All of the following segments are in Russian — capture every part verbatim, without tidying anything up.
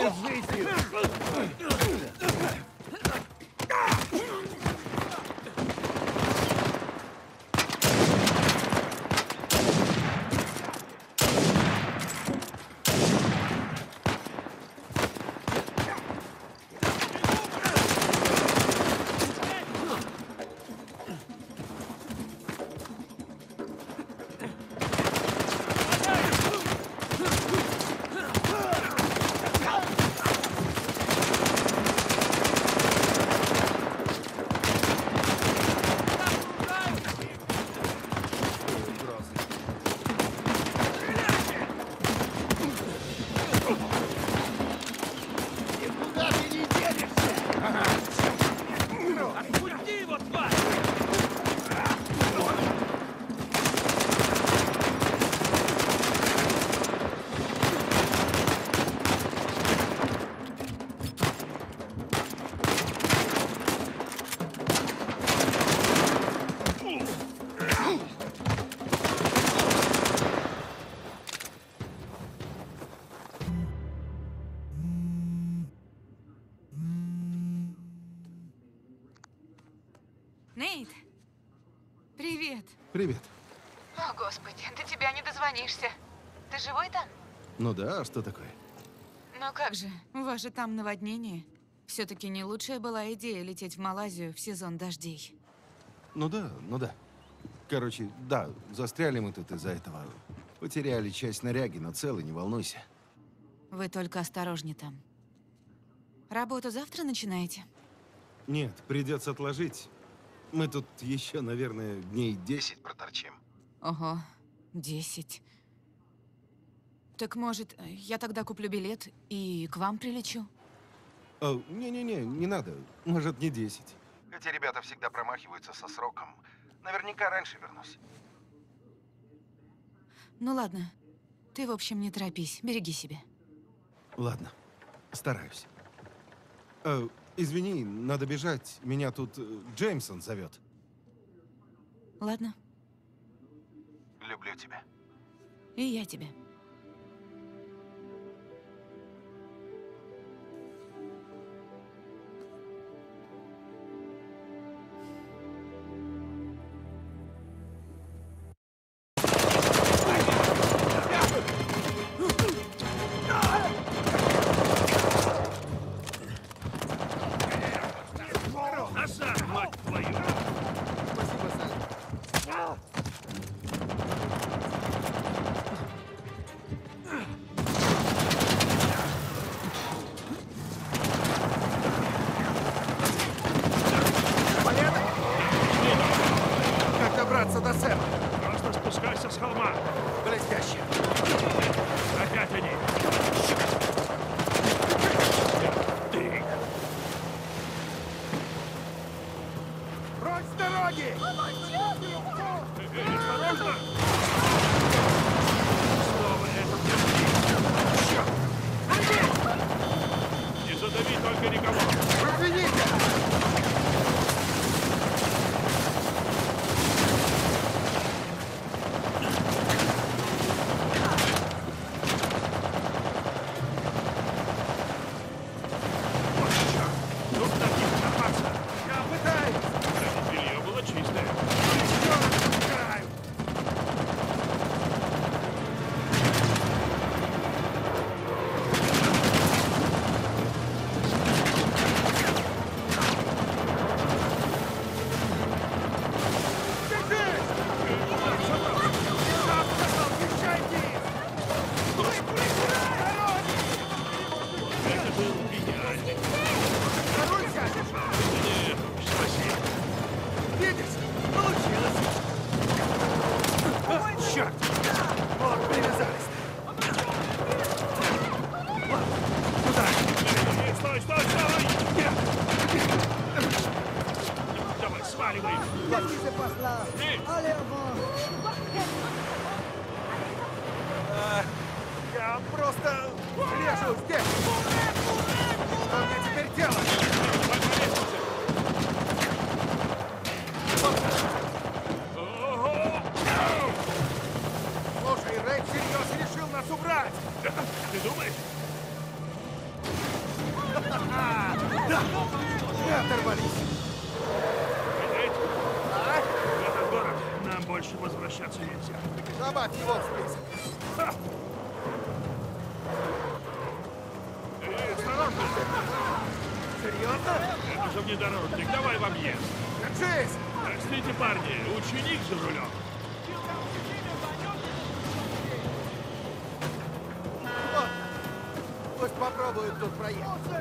жизнью! Нейт, привет. Привет. О, Господи, до тебя не дозвонишься. Ты живой там? Ну да, а что такое? Ну как же, у вас же там наводнение. Все-таки не лучшая была идея лететь в Малайзию в сезон дождей. Ну да, ну да. Короче, да, застряли мы тут из-за этого. Потеряли часть снаряги, но целый, не волнуйся. Вы только осторожнее там. Работу завтра начинаете? Нет, придется отложить. Мы тут еще, наверное, дней десять проторчим. Ого, десять. Так может, я тогда куплю билет и к вам прилечу? О, не-не-не, не надо. Может, не десять. Эти ребята всегда промахиваются со сроком. Наверняка раньше вернусь. Ну ладно. Ты, в общем, не торопись. Береги себя. Ладно, стараюсь. Э, извини, надо бежать. Меня тут э, Джеймсон зовет. Ладно. Люблю тебя. И я тебя. До Сэма. Просто спускайся с холма. Блестяще. Опять они. Ты. Прочь с дороги! Эй, осторожно! Снова этот не задави только никого. Извините! Я просто режу здесь. Что мне теперь делать? Слушай, Рэй всерьез решил нас убрать. Ты думаешь? Оторвались. Эй, А? в этот город нам больше возвращаться нельзя. Добавь его в список. Ха! Эй, осторожно! Серьезно? Это же внедорожник, давай в объезд. Держись! Простите, парни, ученик за рулем. Вот. Пусть попробуют тут проехать.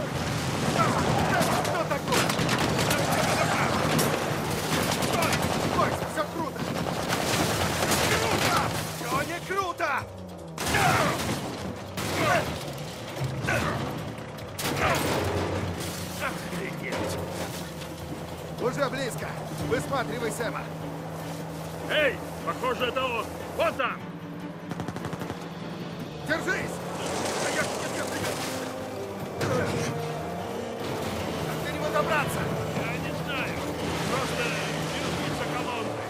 Что такое? Стой! Стой! Все круто! Круто! Все не круто! Охренеть! Уже близко. Высматривай Сэма. Эй, похоже, это он. Вот там! Держись! Как до него добраться? Я не знаю. Просто держись за колонкой.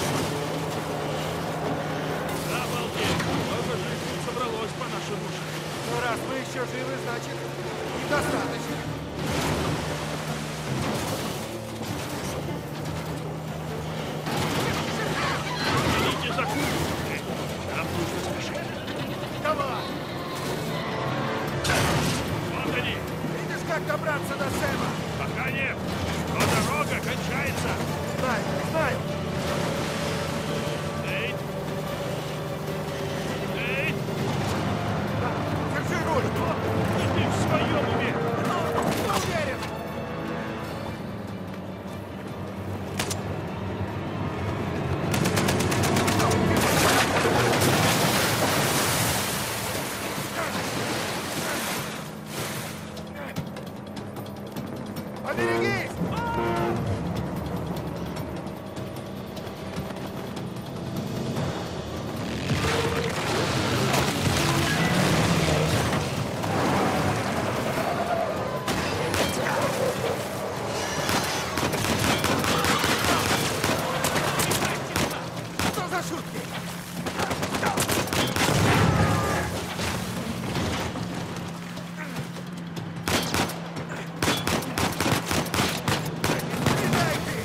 Обалдеть! Много жизни собралось по нашим ушам. Ну, раз мы еще живы, значит, достаточно. Идите за курсом. Нам нужно спешить. Давай! Вот они. Видишь, как добраться до Сэма? Пока нет. Но дорога кончается. Знаю, знаю. Эй! Эй! Держи руль. Ты в своем уме? Не уверен. Поберегись! Что за шутки? Стреляй ты!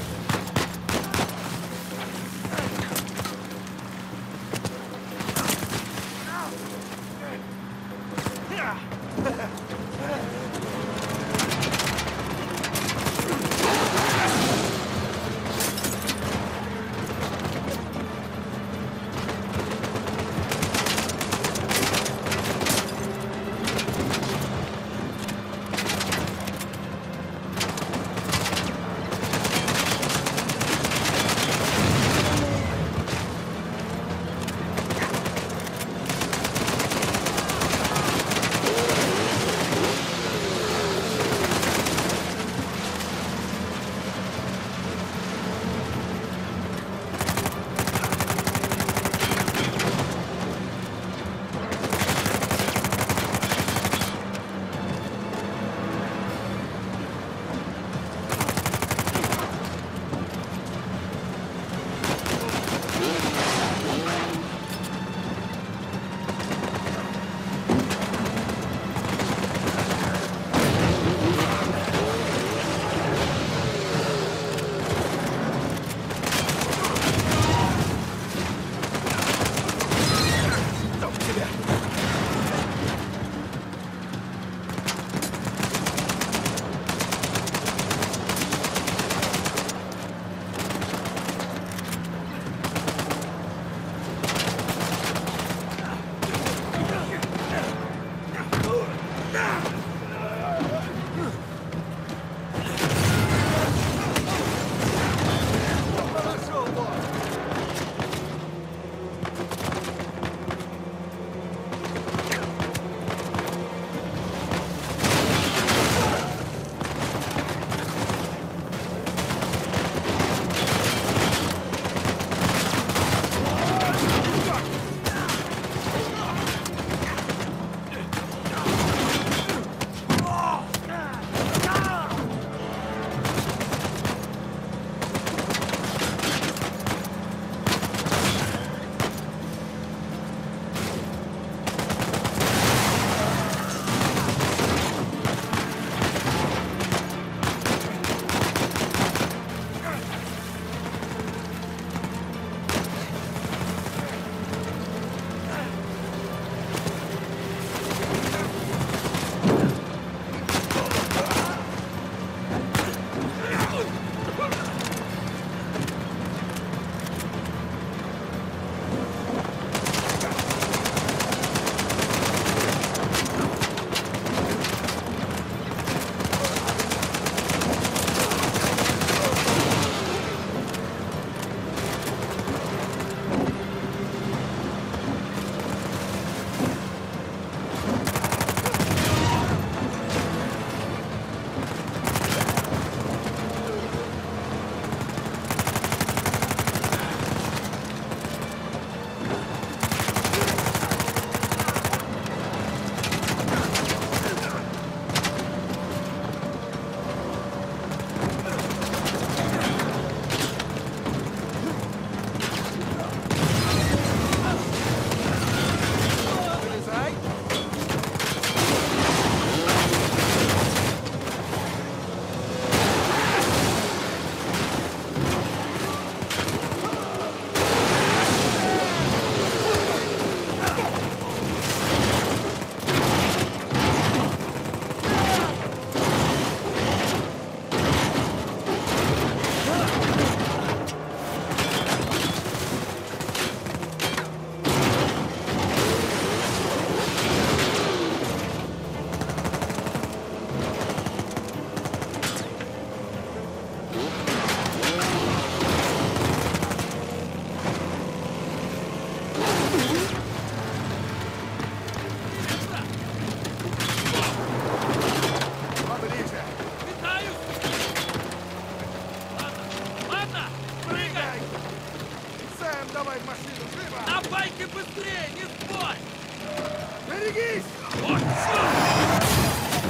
машину, живо! На байке быстрее, не спорь! Берегись! Вот черт!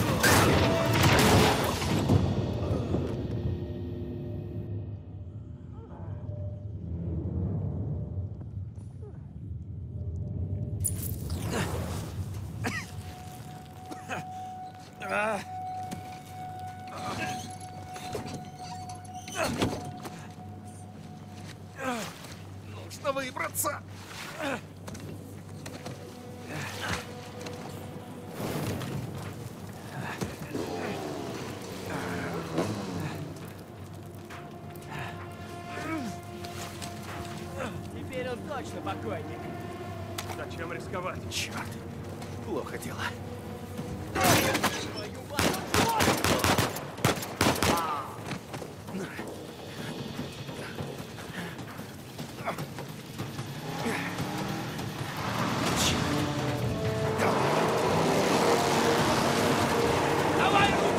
Нужно выбраться. Теперь он точно покойник. Зачем рисковать? Черт. Плохо дело. Твою мать! Давай руку!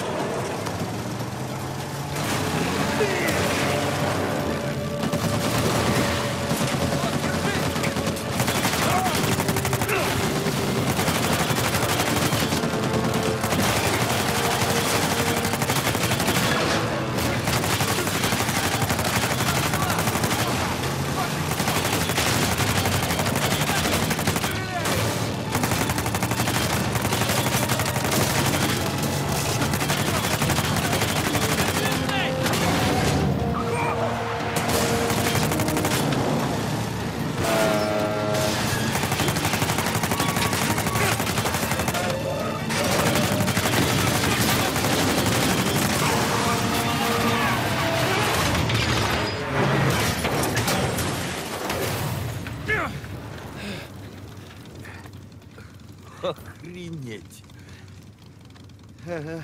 Охренеть. Ага,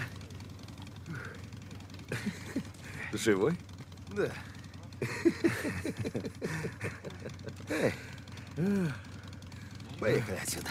Живой? да. Эй. Поехали отсюда.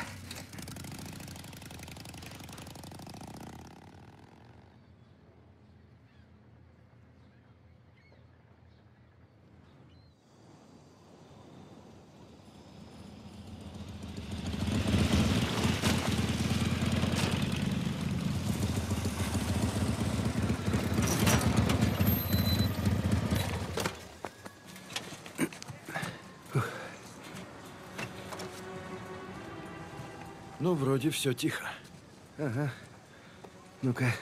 Ну, вроде все тихо. Ага. Ну-ка.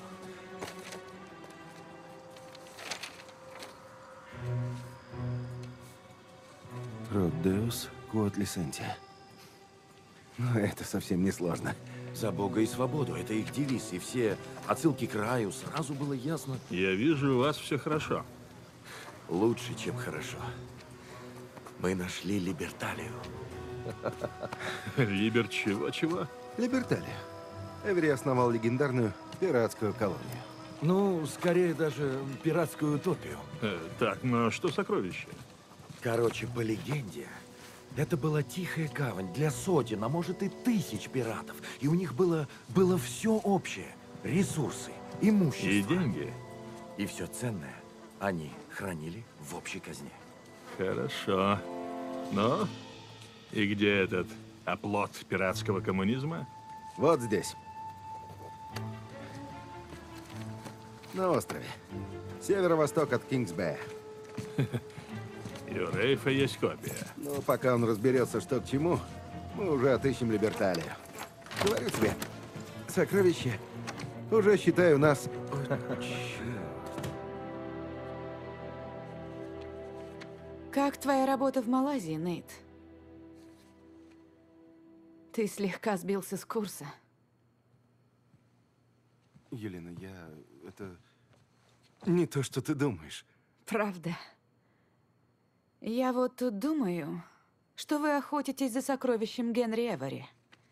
Родеус Куот Лисентия. Ну, это совсем не сложно. За Бога и свободу. Это их девиз. И все отсылки к раю. Сразу было ясно. Я вижу, у вас все хорошо. Лучше, чем хорошо. Мы нашли Либерталию. Либер чего-чего? Либерталия. Эвери основал легендарную пиратскую колонию. Ну, скорее даже пиратскую утопию. Э, так, но что сокровище? Короче, по легенде, это была тихая гавань для сотен, а может и тысяч пиратов. И у них было, было все общее. Ресурсы, имущество. И деньги? И все ценное они хранили в общей казне. Хорошо. Но и где этот оплот пиратского коммунизма? Вот здесь. На острове. Северо-восток от Кингсбэя. И у Рейфа есть копия. Но пока он разберется, что к чему, мы уже отыщем Либерталию. Говорю тебе, сокровище уже, считаю, нас... Как твоя работа в Малайзии, Нейт? Ты слегка сбился с курса. Елена, я... это... не то, что ты думаешь. Правда. Я вот тут думаю, что вы охотитесь за сокровищем Генри Эвери.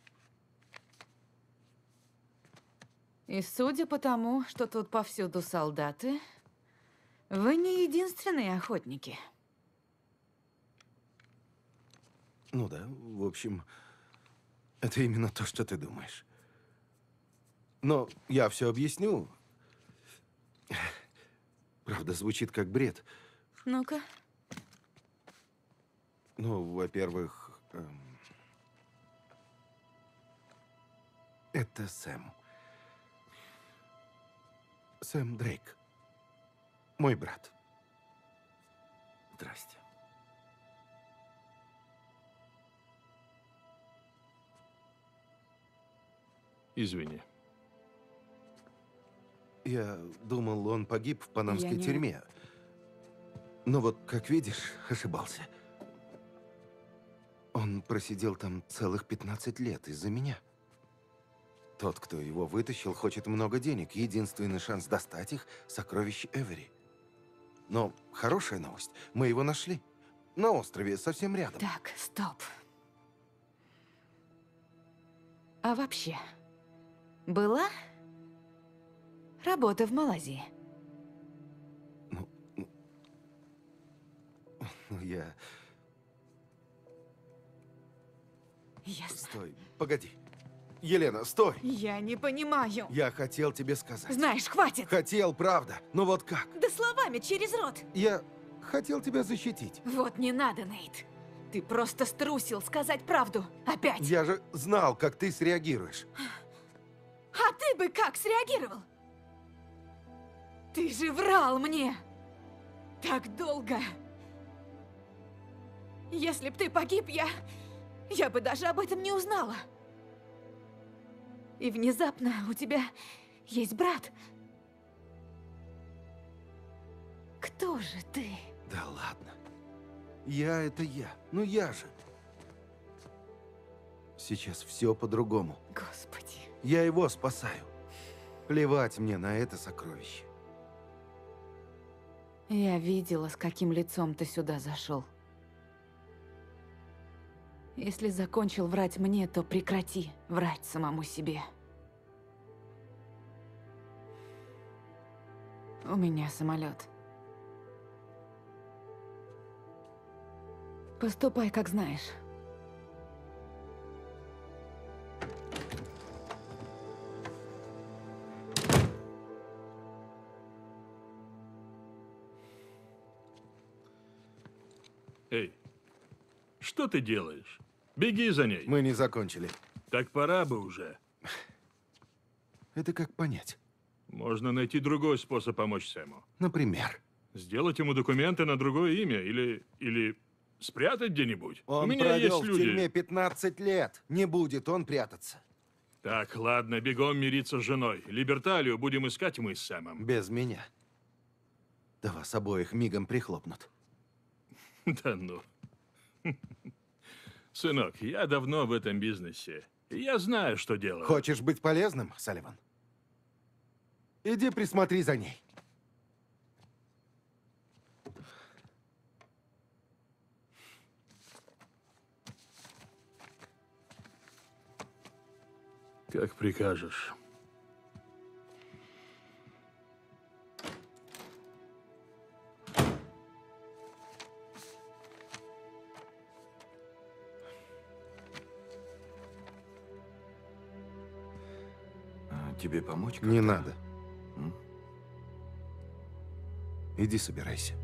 И судя по тому, что тут повсюду солдаты, вы не единственные охотники. Ну да, в общем, это именно то, что ты думаешь. Но я все объясню. Правда, звучит как бред. Ну-ка. Ну, во-первых, эм, это Сэм. Сэм Дрейк. Мой брат. Здрасте. Извини. Я думал, он погиб в панамской Я не- тюрьме. Но вот, как видишь, ошибался. Он просидел там целых пятнадцать лет из-за меня. Тот, кто его вытащил, хочет много денег. Единственный шанс достать их – сокровище Эвери. Но хорошая новость. Мы его нашли. На острове, совсем рядом. Так, стоп. А вообще, была работа в Малайзии? Ну, я... Ясно. Стой, погоди. Елена, стой! Я не понимаю. Я хотел тебе сказать. Знаешь, хватит. Хотел, правда. Но вот как? Да словами через рот. Я хотел тебя защитить. Вот не надо, Нейт. Ты просто струсил сказать правду. Опять. Я же знал, как ты среагируешь. А ты бы как среагировал? Ты же врал мне. Так долго. Если б ты погиб, я... Я бы даже об этом не узнала. И внезапно у тебя есть брат. Кто же ты? Да ладно. Я — это я. Ну я же. Сейчас все по-другому. Господи. Я его спасаю. Плевать мне на это сокровище. Я видела, с каким лицом ты сюда зашел. Если закончил врать мне, то прекрати врать самому себе. У меня самолет. Поступай, как знаешь. Эй, что ты делаешь? Беги за ней. Мы не закончили. Так пора бы уже. Это как понять? Можно найти другой способ помочь Сэму. Например, Сделать ему документы на другое имя или... или спрятать где-нибудь. он У меня провел есть в люди. тюрьме пятнадцать лет. Не будет он прятаться. Так, ладно, бегом мириться с женой. Либерталию будем искать мы с Сэмом. Без меня. Да вас обоих мигом прихлопнут. Да ну. Сынок, я давно в этом бизнесе. И я знаю, что делаю. Хочешь быть полезным, Салливан? Иди присмотри за ней. Как прикажешь. А тебе помочь? Не как-то? надо. М? Иди собирайся.